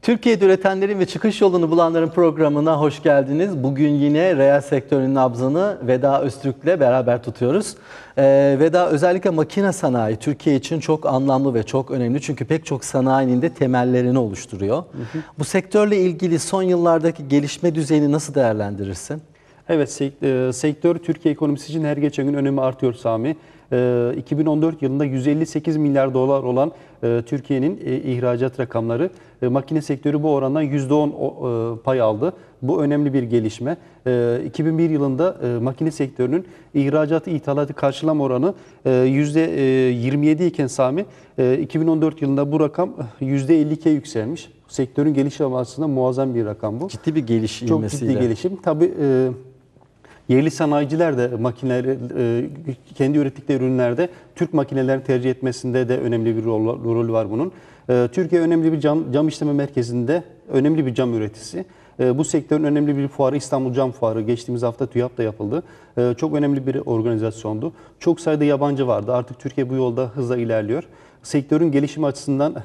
Türkiye'de üretenlerin ve çıkış yolunu bulanların programına hoş geldiniz. Bugün yine reel sektörün nabzını Veda Öztürk'le beraber tutuyoruz. Veda, özellikle makine sanayi Türkiye için çok anlamlı ve çok önemli. Çünkü pek çok sanayinin de temellerini oluşturuyor. Bu sektörle ilgili son yıllardaki gelişme düzeyini nasıl değerlendirirsin? Evet, sektör Türkiye ekonomisi için her geçen gün önemi artıyor Sami. 2014 yılında 158 milyar dolar olan Türkiye'nin ihracat rakamları, makine sektörü bu orandan %10 pay aldı. Bu önemli bir gelişme. 2001 yılında makine sektörünün ihracatı ithalatı karşılama oranı %27 iken Sami, 2014 yılında bu rakam %52'ye yükselmiş. Sektörün gelişimi açısından muazzam bir rakam bu. Ciddi bir gelişim. Çok ciddi gelişim. Tabii yerli sanayiciler de makineleri, kendi ürettikleri ürünlerde Türk makinelerini tercih etmesinde de önemli bir rol var bunun. Türkiye önemli bir cam işleme merkezinde, önemli bir cam üreticisi. Bu sektörün önemli bir fuarı İstanbul Cam Fuarı geçtiğimiz hafta TÜYAP'ta yapıldı. Çok önemli bir organizasyondu. Çok sayıda yabancı vardı. Artık Türkiye bu yolda hızla ilerliyor. Sektörün gelişimi açısından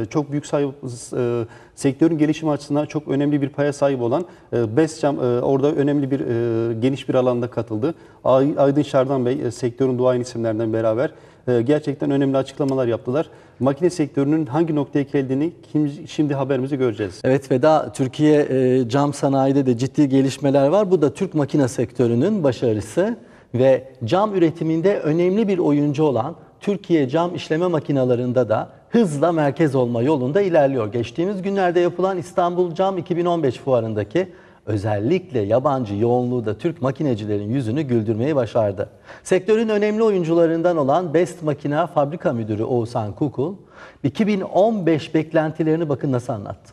sektörün gelişimi açısından çok önemli bir paya sahip olan Best Cam orada önemli bir geniş bir alanda katıldı. Aydın Şardan Bey sektörün duayen isimlerinden beraber gerçekten önemli açıklamalar yaptılar. Makine sektörünün hangi noktaya geldiğini şimdi haberimizi göreceğiz. Evet Veda, Türkiye cam sanayide de ciddi gelişmeler var. Bu da Türk makine sektörünün başarısı ve cam üretiminde önemli bir oyuncu olan Türkiye cam işleme makinalarında da hızla merkez olma yolunda ilerliyor. Geçtiğimiz günlerde yapılan İstanbul Cam 2015 fuarındaki özellikle yabancı yoğunluğu da Türk makinecilerin yüzünü güldürmeyi başardı. Sektörün önemli oyuncularından olan Best Makina Fabrika Müdürü Oğuzhan Kukul, 2015 beklentilerini bakın nasıl anlattı.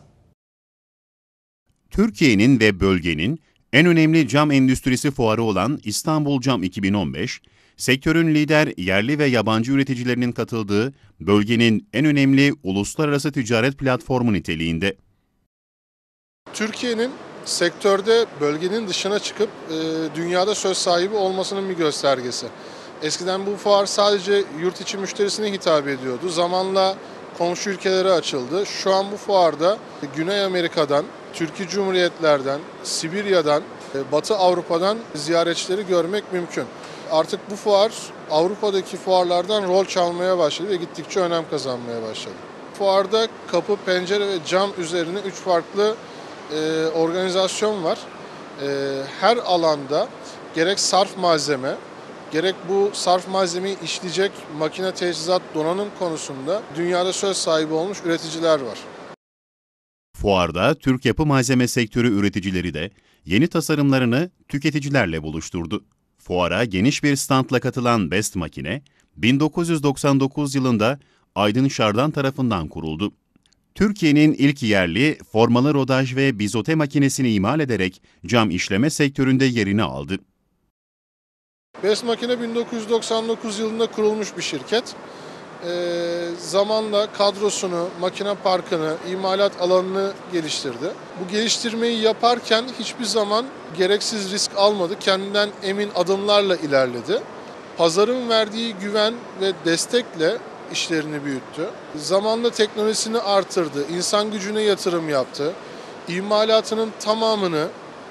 Türkiye'nin ve bölgenin en önemli cam endüstrisi fuarı olan İstanbul Cam 2015, sektörün lider yerli ve yabancı üreticilerinin katıldığı bölgenin en önemli uluslararası ticaret platformu niteliğinde. Türkiye'nin sektörde bölgenin dışına çıkıp dünyada söz sahibi olmasının bir göstergesi. Eskiden bu fuar sadece yurt içi müşterisine hitap ediyordu. Zamanla komşu ülkelere açıldı. Şu an bu fuarda Güney Amerika'dan, Türkiye Cumhuriyetlerden, Sibirya'dan, Batı Avrupa'dan ziyaretçileri görmek mümkün. Artık bu fuar Avrupa'daki fuarlardan rol çalmaya başladı ve gittikçe önem kazanmaya başladı. Fuarda kapı, pencere ve cam üzerine 3 farklı organizasyon var. Her alanda gerek sarf malzeme, gerek bu sarf malzemeyi işleyecek makine, teçhizat, donanım konusunda dünyada söz sahibi olmuş üreticiler var. Fuarda Türk yapı malzeme sektörü üreticileri de yeni tasarımlarını tüketicilerle buluşturdu. Fuara geniş bir standla katılan Best Makine, 1999 yılında Aydın Şardan tarafından kuruldu. Türkiye'nin ilk yerli formalı rodaj ve bizote makinesini imal ederek cam işleme sektöründe yerini aldı. Best Makine 1999 yılında kurulmuş bir şirket. Zamanla kadrosunu, makine parkını, imalat alanını geliştirdi. Bu geliştirmeyi yaparken hiçbir zaman gereksiz risk almadı. Kendinden emin adımlarla ilerledi. Pazarın verdiği güven ve destekle işlerini büyüttü. Zamanla teknolojisini artırdı, insan gücüne yatırım yaptı. İmalatının tamamını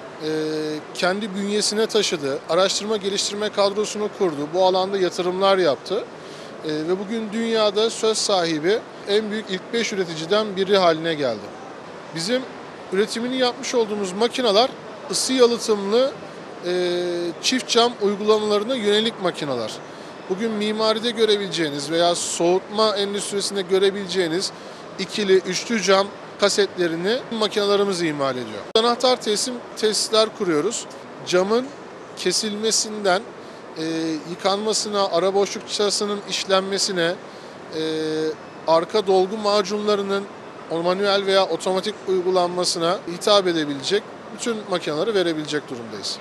kendi bünyesine taşıdı. Araştırma geliştirme kadrosunu kurdu. Bu alanda yatırımlar yaptı. Ve bugün dünyada söz sahibi en büyük ilk 5 üreticiden biri haline geldi. Bizim üretimini yapmış olduğumuz makineler ısı yalıtımlı çift cam uygulamalarına yönelik makineler. Bugün mimaride görebileceğiniz veya soğutma endüstrisinde görebileceğiniz ikili, üçlü cam kasetlerini makinelerimiz imal ediyor. Anahtar tesisler kuruyoruz. Camın kesilmesinden yıkanmasına, ara boşluk çıtasının işlenmesine, arka dolgu macunlarının manuel veya otomatik uygulanmasına hitap edebilecek bütün makineleri verebilecek durumdayız.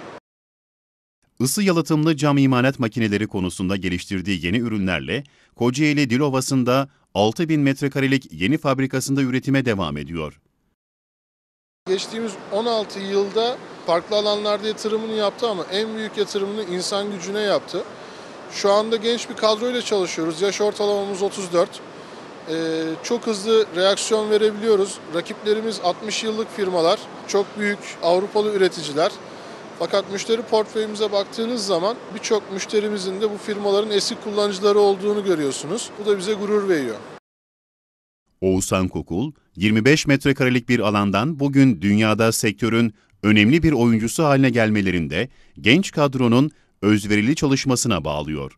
Isı yalıtımlı cam imalat makineleri konusunda geliştirdiği yeni ürünlerle Kocaeli Dilovası'nda 6.000 metrekarelik yeni fabrikasında üretime devam ediyor. Geçtiğimiz 16 yılda farklı alanlarda yatırımını yaptı ama en büyük yatırımını insan gücüne yaptı. Şu anda genç bir kadroyla çalışıyoruz. Yaş ortalamamız 34. çok hızlı reaksiyon verebiliyoruz. Rakiplerimiz 60 yıllık firmalar, çok büyük Avrupalı üreticiler. Fakat müşteri portföyümüze baktığınız zaman birçok müşterimizin de bu firmaların eski kullanıcıları olduğunu görüyorsunuz. Bu da bize gurur veriyor. Oğuzhan Kokul, 25 metrekarelik bir alandan bugün dünyada sektörün önemli bir oyuncusu haline gelmelerinde genç kadronun özverili çalışmasına bağlıyor.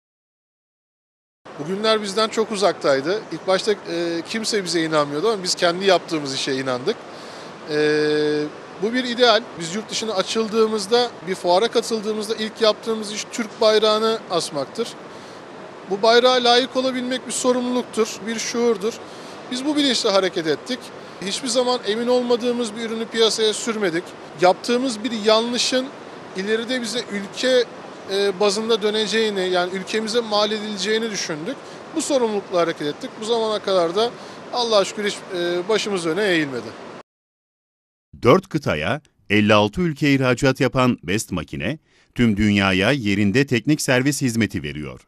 Bugünler bizden çok uzaktaydı. İlk başta kimse bize inanmıyordu ama biz kendi yaptığımız işe inandık. Bu bir ideal. Biz yurt dışına açıldığımızda, bir fuara katıldığımızda ilk yaptığımız iş Türk bayrağını asmaktır. Bu bayrağa layık olabilmek bir sorumluluktur, bir şuurdur. Biz bu bilinçle hareket ettik. Hiçbir zaman emin olmadığımız bir ürünü piyasaya sürmedik. Yaptığımız bir yanlışın ileride bize ülke bazında döneceğini, yani ülkemize mal edileceğini düşündük. Bu sorumlulukla hareket ettik. Bu zamana kadar da Allah'a şükür hiç başımız öne eğilmedi. 4 kıtaya, 56 ülkeye ihracat yapan Best Makine, tüm dünyaya yerinde teknik servis hizmeti veriyor.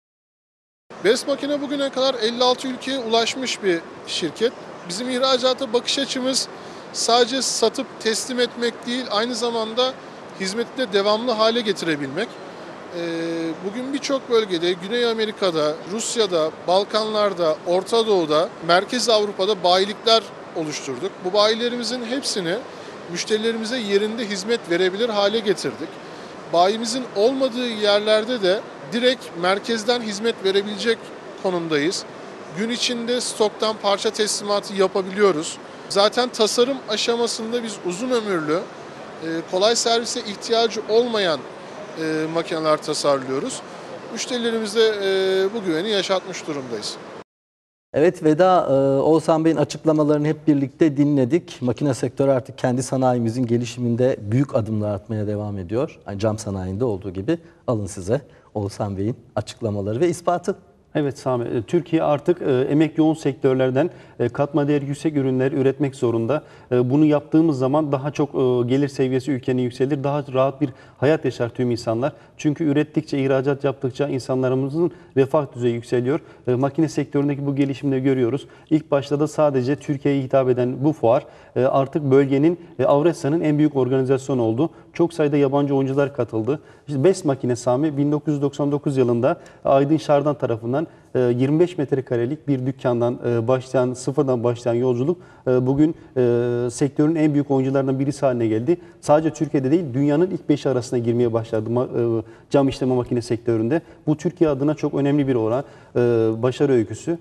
Best Makine bugüne kadar 56 ülkeye ulaşmış bir şirket. Bizim ihracata bakış açımız sadece satıp teslim etmek değil, aynı zamanda hizmeti de devamlı hale getirebilmek. Bugün birçok bölgede, Güney Amerika'da, Rusya'da, Balkanlar'da, Orta Doğu'da, Merkez Avrupa'da bayilikler oluşturduk. Bu bayilerimizin hepsini müşterilerimize yerinde hizmet verebilir hale getirdik. Bayimizin olmadığı yerlerde de direkt merkezden hizmet verebilecek konumdayız. Gün içinde stoktan parça teslimatı yapabiliyoruz. Zaten tasarım aşamasında biz uzun ömürlü, kolay servise ihtiyacı olmayan makineler tasarlıyoruz. Müşterilerimize bu güveni yaşatmış durumdayız. Evet, Oğuzhan Bey'in açıklamalarını hep birlikte dinledik. Makine sektörü artık kendi sanayimizin gelişiminde büyük adımlar atmaya devam ediyor. Yani cam sanayinde olduğu gibi. Alın size Oğuzhan Bey'in açıklamaları ve ispatı. Evet Sami, Türkiye artık emek yoğun sektörlerden katma değeri yüksek ürünler üretmek zorunda. Bunu yaptığımız zaman daha çok gelir seviyesi ülkenin yükselir, daha rahat bir hayat yaşar tüm insanlar. Çünkü ürettikçe, ihracat yaptıkça insanlarımızın refah düzeyi yükseliyor. Makine sektöründeki bu gelişimleri görüyoruz. İlk başta da sadece Türkiye'ye hitap eden bu fuar artık bölgenin, Avrasya'nın en büyük organizasyonu oldu. Çok sayıda yabancı oyuncular katıldı. İşte Best Makine Sami 1999 yılında Aydın Şardan tarafından 25 metrekarelik bir dükkandan sıfırdan başlayan yolculuk bugün sektörün en büyük oyuncularından birisi haline geldi. Sadece Türkiye'de değil, dünyanın ilk 5 arasına girmeye başladı cam işleme makine sektöründe. Bu Türkiye adına çok önemli bir oran, başarı öyküsü.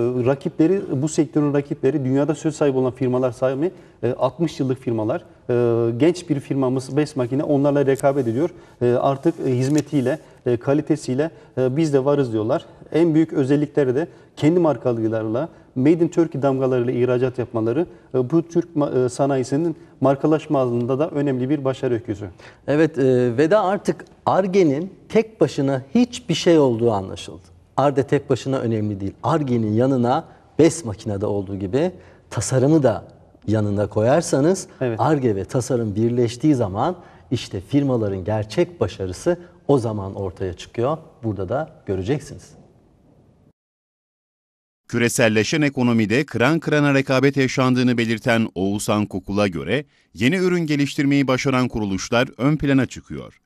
Bu sektörün rakipleri dünyada söz sahibi olan firmalar sahibi 60 yıllık firmalar. Genç bir firmamız Best Makine onlarla rekabet ediyor. Artık hizmetiyle, kalitesiyle biz de varız diyorlar. En büyük özellikleri de kendi markalarıyla, Made in Turkey damgalarıyla ihracat yapmaları bu Türk sanayisinin markalaşma alanında da önemli bir başarı öyküsü. Evet, artık Ar-Ge'nin tek başına hiçbir şey olduğu anlaşıldı. Ar-Ge tek başına önemli değil. Ar-Ge'nin yanına Best Makine'de olduğu gibi tasarımı da yanına koyarsanız, evet, Ar-Ge ve tasarım birleştiği zaman işte firmaların gerçek başarısı o zaman ortaya çıkıyor. Burada da göreceksiniz. Küreselleşen ekonomide kıran kırana rekabet yaşandığını belirten Oğuzhan Kokul'a göre yeni ürün geliştirmeyi başaran kuruluşlar ön plana çıkıyor.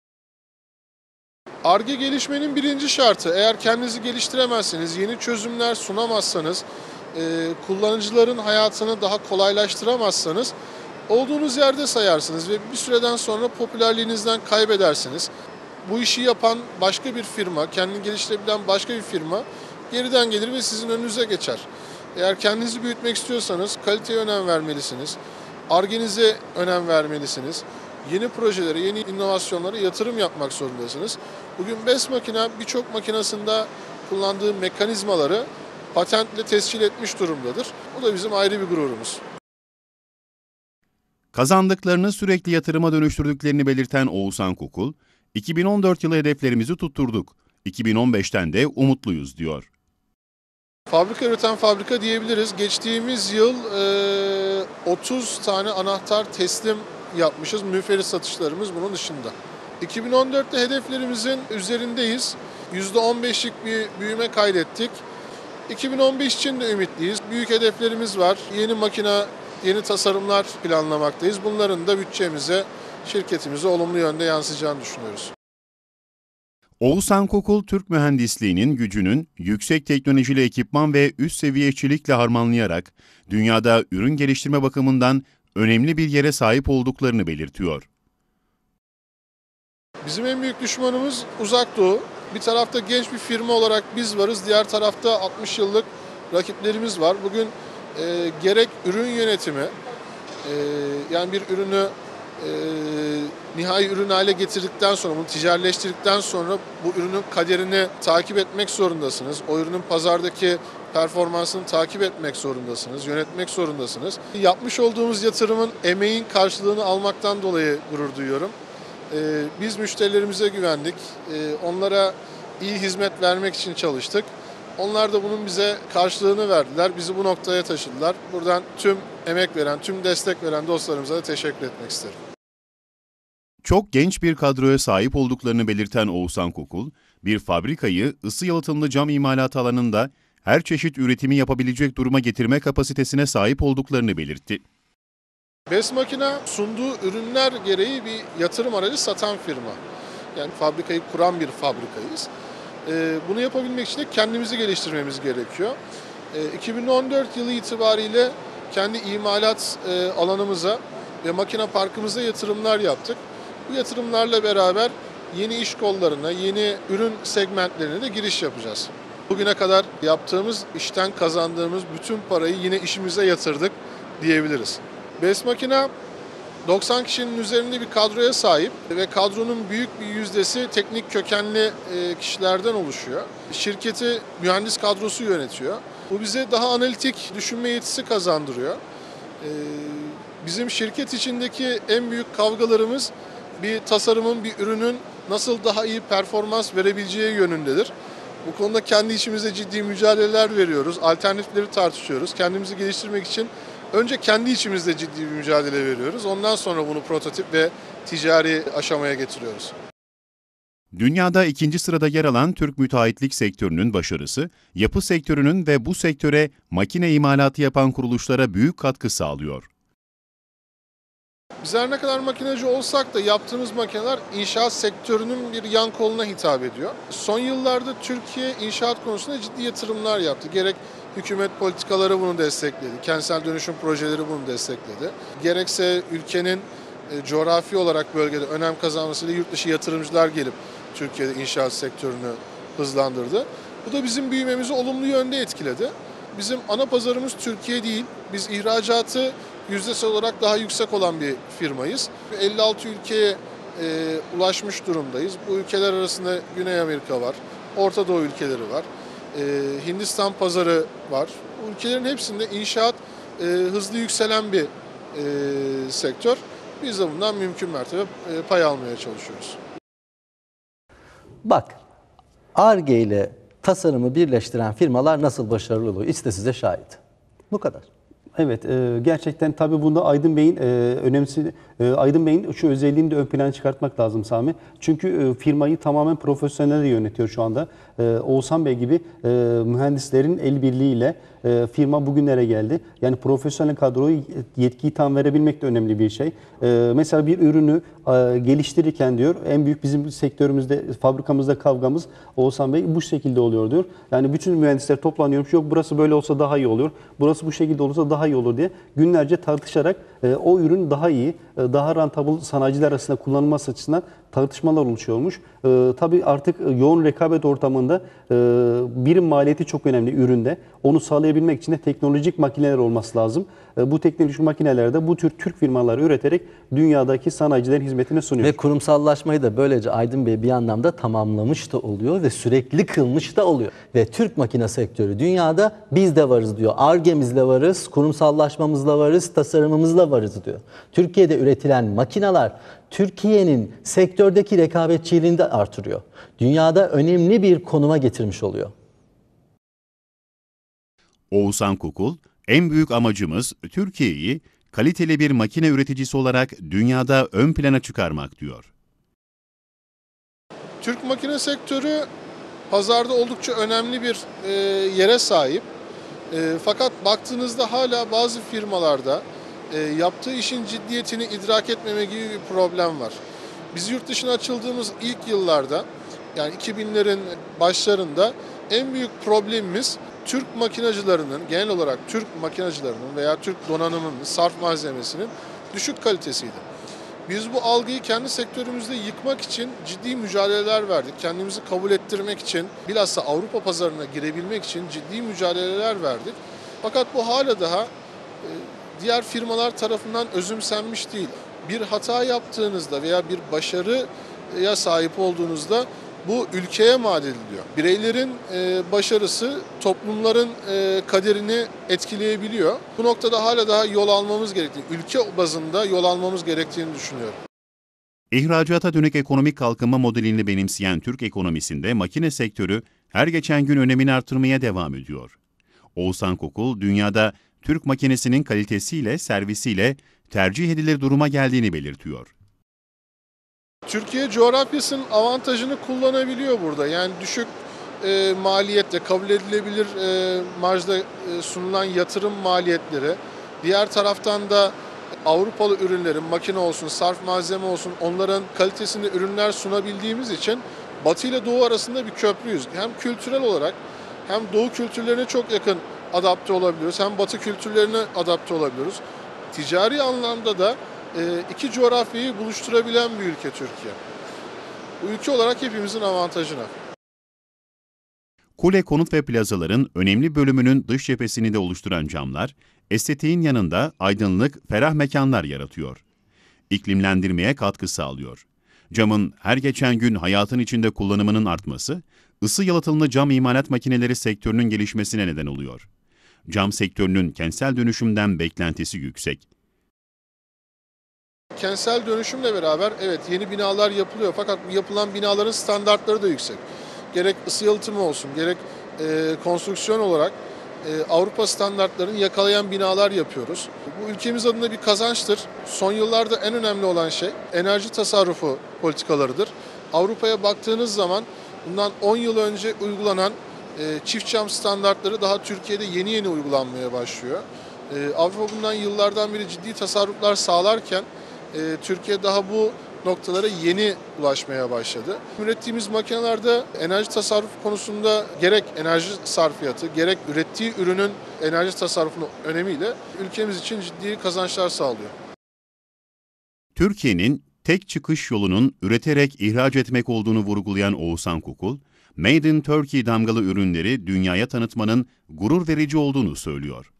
Ar-Ge gelişmenin birinci şartı, eğer kendinizi geliştiremezseniz, yeni çözümler sunamazsanız, kullanıcıların hayatını daha kolaylaştıramazsanız olduğunuz yerde sayarsınız ve bir süreden sonra popülerliğinizden kaybedersiniz. Bu işi yapan başka bir firma, kendini geliştirebilen başka bir firma geriden gelir ve sizin önünüze geçer. Eğer kendinizi büyütmek istiyorsanız kaliteye önem vermelisiniz. Ar-Ge'nize önem vermelisiniz. Yeni projelere, yeni inovasyonlara yatırım yapmak zorundasınız. Bugün Best Makine birçok makinasında kullandığı mekanizmaları patentle tescil etmiş durumdadır. Bu da bizim ayrı bir gururumuz. Kazandıklarını sürekli yatırıma dönüştürdüklerini belirten Oğuzhan Kokul, 2014 yılı hedeflerimizi tutturduk. 2015'ten de umutluyuz diyor. Fabrika üreten fabrika diyebiliriz. Geçtiğimiz yıl 30 tane anahtar teslim yapmışız. Müferit satışlarımız bunun dışında. 2014'te hedeflerimizin üzerindeyiz. %15'lik bir büyüme kaydettik. 2015 için de ümitliyiz. Büyük hedeflerimiz var. Yeni makine, yeni tasarımlar planlamaktayız. Bunların da bütçemize, şirketimize olumlu yönde yansıyacağını düşünüyoruz. Oğuzhan Kokul, Türk mühendisliğinin gücünün yüksek teknolojili ekipman ve üst seviye çelikle harmanlayarak dünyada ürün geliştirme bakımından önemli bir yere sahip olduklarını belirtiyor. Bizim en büyük düşmanımız Uzak Doğu. Bir tarafta genç bir firma olarak biz varız, diğer tarafta 60 yıllık rakiplerimiz var. Bugün gerek ürün yönetimi, yani bir ürünü nihai ürün hale getirdikten sonra, bunu ticaretleştirdikten sonra bu ürünün kaderini takip etmek zorundasınız. O ürünün pazardaki performansını takip etmek zorundasınız, yönetmek zorundasınız. Yapmış olduğumuz yatırımın, emeğin karşılığını almaktan dolayı gurur duyuyorum. Biz müşterilerimize güvendik, onlara iyi hizmet vermek için çalıştık. Onlar da bunun bize karşılığını verdiler, bizi bu noktaya taşıdılar. Buradan tüm emek veren, tüm destek veren dostlarımıza da teşekkür etmek isterim. Çok genç bir kadroya sahip olduklarını belirten Oğuzhan Kokul, bir fabrikayı ısı yalıtımlı cam imalatı alanında her çeşit üretimi yapabilecek duruma getirme kapasitesine sahip olduklarını belirtti. BEST Makina sunduğu ürünler gereği bir yatırım aracı satan firma. Yani fabrikayı kuran bir fabrikayız. Bunu yapabilmek için de kendimizi geliştirmemiz gerekiyor. 2014 yılı itibariyle kendi imalat alanımıza ve makine parkımıza yatırımlar yaptık. Bu yatırımlarla beraber yeni iş kollarına, yeni ürün segmentlerine de giriş yapacağız. Bugüne kadar yaptığımız işten kazandığımız bütün parayı yine işimize yatırdık diyebiliriz. BEST Makina 90 kişinin üzerinde bir kadroya sahip ve kadronun büyük bir yüzdesi teknik kökenli kişilerden oluşuyor. Şirketi mühendis kadrosu yönetiyor. Bu bize daha analitik düşünme yetisi kazandırıyor. Bizim şirket içindeki en büyük kavgalarımız bir tasarımın, bir ürünün nasıl daha iyi performans verebileceği yönündedir. Bu konuda kendi içimizde ciddi mücadeleler veriyoruz, alternatifleri tartışıyoruz. Kendimizi geliştirmek için önce kendi içimizde ciddi bir mücadele veriyoruz. Ondan sonra bunu prototip ve ticari aşamaya getiriyoruz. Dünyada ikinci sırada yer alan Türk müteahhitlik sektörünün başarısı, yapı sektörünün ve bu sektöre makine imalatı yapan kuruluşlara büyük katkı sağlıyor. Biz her ne kadar makinacı olsak da yaptığımız makineler inşaat sektörünün bir yan koluna hitap ediyor. Son yıllarda Türkiye inşaat konusunda ciddi yatırımlar yaptı. Gerek hükümet politikaları bunu destekledi, kentsel dönüşüm projeleri bunu destekledi. Gerekse ülkenin coğrafi olarak bölgede önem kazanmasıyla yurt dışı yatırımcılar gelip Türkiye'de inşaat sektörünü hızlandırdı. Bu da bizim büyümemizi olumlu yönde etkiledi. Bizim ana pazarımız Türkiye değil. Biz ihracatı yüzdesel olarak daha yüksek olan bir firmayız. 56 ülkeye ulaşmış durumdayız. Bu ülkeler arasında Güney Amerika var, Orta Doğu ülkeleri var, Hindistan pazarı var. Bu ülkelerin hepsinde inşaat hızlı yükselen bir sektör. Biz de bundan mümkün mertebe pay almaya çalışıyoruz. Bak, Ar-Ge ile tasarımı birleştiren firmalar nasıl başarılı oluyor? İşte size şahit. Bu kadar. Evet, gerçekten tabii bunda Aydın Bey'in Aydın Bey'in şu özelliğini de ön plana çıkartmak lazım Sami. Çünkü firmayı tamamen profesyonel yönetiyor şu anda. Oğuzhan Bey gibi mühendislerin el birliğiyle firma bugünlere geldi. Yani profesyonel kadroyu yetkiyi tam verebilmek de önemli bir şey. Mesela bir ürünü geliştirirken diyor, en büyük bizim sektörümüzde, fabrikamızda kavgamız Oğuzhan Bey bu şekilde oluyor diyor. Yani bütün mühendisler toplanıyormuş, yok burası böyle olsa daha iyi olur, burası bu şekilde olursa daha iyi olur diye günlerce tartışarak o ürün daha iyi, daha rentable sanayiciler arasında kullanılması açısından tartışmalar oluşuyormuş. Tabii artık yoğun rekabet ortamında birim maliyeti çok önemli üründe. Onu sağlayabilmek için de teknolojik makineler olması lazım. Bu teknolojik makinelerde bu tür Türk firmaları üreterek dünyadaki sanayicilerin hizmetine sunuyor. Ve kurumsallaşmayı da böylece Aydın Bey bir anlamda tamamlamış da oluyor ve sürekli kılmış da oluyor. Ve Türk makine sektörü dünyada biz de varız diyor. Ar-Ge'mizle varız, kurumsallaşmamızla varız, tasarımımızla varız diyor. Türkiye'de üretilen makineler Türkiye'nin sektördeki rekabetçiliğini de artırıyor. Dünyada önemli bir konuma getirmiş oluyor. Oğuzhan Kokul, en büyük amacımız Türkiye'yi kaliteli bir makine üreticisi olarak dünyada ön plana çıkarmak diyor. Türk makine sektörü Pazarda oldukça önemli bir yere sahip. Fakat baktığınızda hala bazı firmalarda yaptığı işin ciddiyetini idrak etmeme gibi bir problem var. Biz yurt dışına açıldığımız ilk yıllarda, yani 2000'lerin başlarında en büyük problemimiz Türk makinacılarının, genel olarak Türk makinacılarının veya Türk donanımının, sarf malzemesinin düşük kalitesiydi. Biz bu algıyı kendi sektörümüzde yıkmak için ciddi mücadeleler verdik. Kendimizi kabul ettirmek için, bilhassa Avrupa pazarına girebilmek için ciddi mücadeleler verdik. Fakat bu hala daha diğer firmalar tarafından özümsenmiş değil. Bir hata yaptığınızda veya bir başarıya sahip olduğunuzda bu ülkeye mal ediliyor. Bireylerin başarısı toplumların kaderini etkileyebiliyor. Bu noktada hala daha yol almamız gerektiğini, ülke bazında yol almamız gerektiğini düşünüyorum. İhracata dönük ekonomik kalkınma modelini benimseyen Türk ekonomisinde makine sektörü her geçen gün önemini artırmaya devam ediyor. Oğuzhan Kokul, dünyada Türk makinesinin kalitesiyle, servisiyle tercih edilir duruma geldiğini belirtiyor. Türkiye coğrafyasının avantajını kullanabiliyor burada. Yani düşük maliyette, kabul edilebilir marjda sunulan yatırım maliyetleri, diğer taraftan da Avrupalı ürünlerin, makine olsun, sarf malzeme olsun, onların kalitesinde ürünler sunabildiğimiz için Batı ile Doğu arasında bir köprüyüz. Hem kültürel olarak hem Doğu kültürlerine çok yakın adapte olabiliyoruz, hem Batı kültürlerine adapte olabiliyoruz. Ticari anlamda da iki coğrafyayı buluşturabilen bir ülke Türkiye. Bu ülke olarak hepimizin avantajına. Kule, konut ve plazaların önemli bölümünün dış cephesini de oluşturan camlar, estetiğin yanında aydınlık, ferah mekanlar yaratıyor. İklimlendirmeye katkı sağlıyor. Camın her geçen gün hayatın içinde kullanımının artması, ısı yalıtımlı cam imalat makineleri sektörünün gelişmesine neden oluyor. Cam sektörünün kentsel dönüşümden beklentisi yüksek. Kentsel dönüşümle beraber evet yeni binalar yapılıyor, fakat bu yapılan binaların standartları da yüksek. Gerek ısı yalıtımı olsun, gerek konstrüksiyon olarak Avrupa standartlarını yakalayan binalar yapıyoruz. Bu ülkemiz adına bir kazançtır. Son yıllarda en önemli olan şey enerji tasarrufu politikalarıdır. Avrupa'ya baktığınız zaman bundan 10 yıl önce uygulanan çift cam standartları daha Türkiye'de yeni yeni uygulanmaya başlıyor. Avrupa bundan yıllardan beri ciddi tasarruflar sağlarken Türkiye daha bu noktalara yeni ulaşmaya başladı. Ürettiğimiz makinelerde enerji tasarrufu konusunda gerek enerji sarfiyatı, gerek ürettiği ürünün enerji tasarrufunun önemiyle ülkemiz için ciddi kazançlar sağlıyor. Türkiye'nin tek çıkış yolunun üreterek ihraç etmek olduğunu vurgulayan Oğuzhan Kokul, Made in Turkey damgalı ürünleri dünyaya tanıtmanın gurur verici olduğunu söylüyor.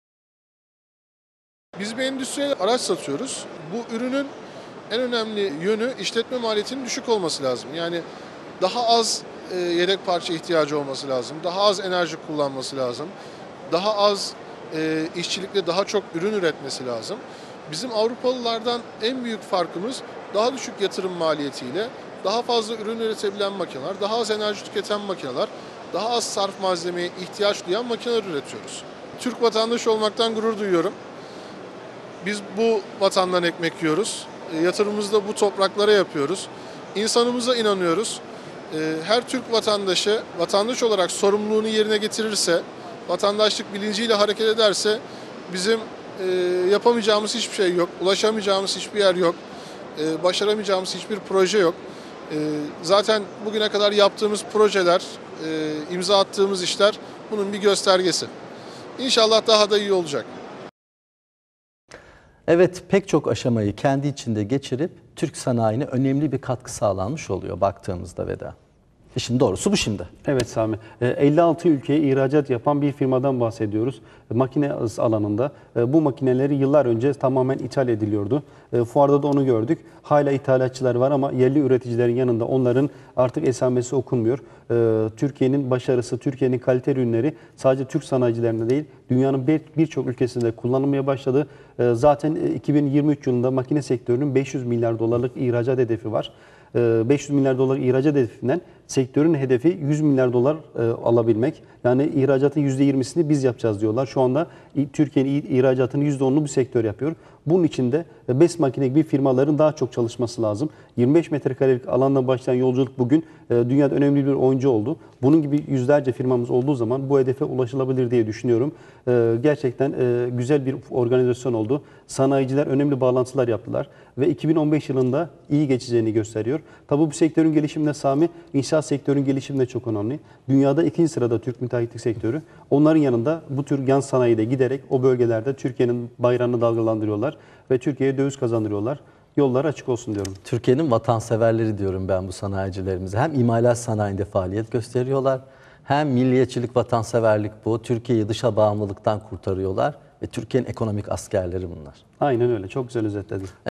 Biz bir endüstriyel araç satıyoruz. Bu ürünün en önemli yönü işletme maliyetinin düşük olması lazım. Yani daha az yedek parça ihtiyacı olması lazım. Daha az enerji kullanması lazım. Daha az işçilikle daha çok ürün üretmesi lazım. Bizim Avrupalılardan en büyük farkımız daha düşük yatırım maliyetiyle daha fazla ürün üretebilen makineler, daha az enerji tüketen makineler, daha az sarf malzemeye ihtiyaç duyan makineler üretiyoruz. Türk vatandaşı olmaktan gurur duyuyorum. Biz bu vatandan ekmek yiyoruz. Yatırımımızı da bu topraklara yapıyoruz. İnsanımıza inanıyoruz. Her Türk vatandaşı vatandaş olarak sorumluluğunu yerine getirirse, vatandaşlık bilinciyle hareket ederse bizim yapamayacağımız hiçbir şey yok. Ulaşamayacağımız hiçbir yer yok. Başaramayacağımız hiçbir proje yok. Zaten bugüne kadar yaptığımız projeler, imza attığımız işler bunun bir göstergesi. İnşallah daha da iyi olacak. Evet, pek çok aşamayı kendi içinde geçirip Türk sanayine önemli bir katkı sağlanmış oluyor baktığımızda Veda. İşin doğrusu bu şimdi. Evet Sami, 56 ülkeye ihracat yapan bir firmadan bahsediyoruz. Makine alanında bu makineleri yıllar önce tamamen ithal ediliyordu. Fuarda da onu gördük. Hala ithalatçılar var ama yerli üreticilerin yanında onların artık esamesi okunmuyor. Türkiye'nin başarısı, Türkiye'nin kalite ürünleri sadece Türk sanayicilerinde değil, dünyanın birçok ülkesinde kullanılmaya başladı. Zaten 2023 yılında makine sektörünün 500 milyar dolarlık ihracat hedefi var. 500 milyar dolar ihracat hedefinden sektörün hedefi 100 milyar dolar alabilmek. Yani ihracatın %20'sini biz yapacağız diyorlar. Şu anda Türkiye'nin ihracatının %10'unu bu sektör yapıyor. Bunun için de BEST makine gibi firmaların daha çok çalışması lazım. 25 metrekarelik alandan başlayan yolculuk bugün dünyada önemli bir oyuncu oldu. Bunun gibi yüzlerce firmamız olduğu zaman bu hedefe ulaşılabilir diye düşünüyorum. Gerçekten güzel bir organizasyon oldu. Sanayiciler önemli bağlantılar yaptılar ve 2015 yılında iyi geçeceğini gösteriyor. Tabii bu sektörün gelişiminde Sami, inşaat sektörünün gelişiminde çok önemli. Dünyada 2. sırada Türk müteahhitlik sektörü. Onların yanında bu tür yan sanayide giderek o bölgelerde Türkiye'nin bayrağını dalgalandırıyorlar ve Türkiye'ye döviz kazandırıyorlar. Yollar açık olsun diyorum. Türkiye'nin vatanseverleri diyorum ben bu sanayicilerimize. Hem imalat sanayinde faaliyet gösteriyorlar, hem milliyetçilik, vatanseverlik bu. Türkiye'yi dışa bağımlılıktan kurtarıyorlar ve Türkiye'nin ekonomik askerleri bunlar. Aynen öyle. Çok güzel özetledin.